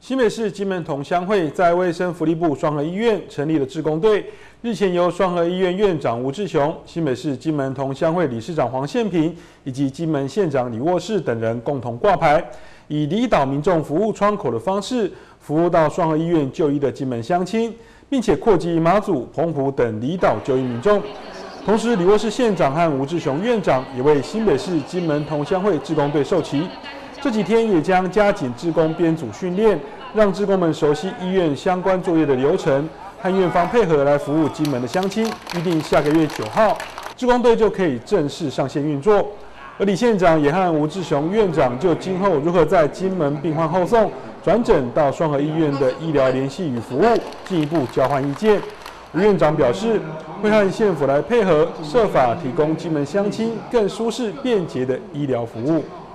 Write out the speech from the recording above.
新北市金门同乡会在卫生福利部双和医院成立了志工队，日前由双和医院院长吴志雄、新北市金门同乡会理事长黄宪平以及金门县长李沃士等人共同挂牌，以离岛民众服务窗口的方式，服务到双和医院就医的金门乡亲，并且扩及马祖、澎湖等离岛就医民众。同时，李沃士县长和吴志雄院长也为新北市金门同乡会志工队授旗。这几天也将加紧志工编组训练，让志工们熟悉医院相关作业的流程，和院方配合来服务金门的乡亲。预定下个月9号，志工队就可以正式上线运作。而李县长也和吴志雄院长就今后如何在金门病患后送转诊到双和医院的医疗联系与服务进一步交换意见。吴院长表示，会和县府来配合，设法提供金门乡亲更舒适便捷的医疗服务。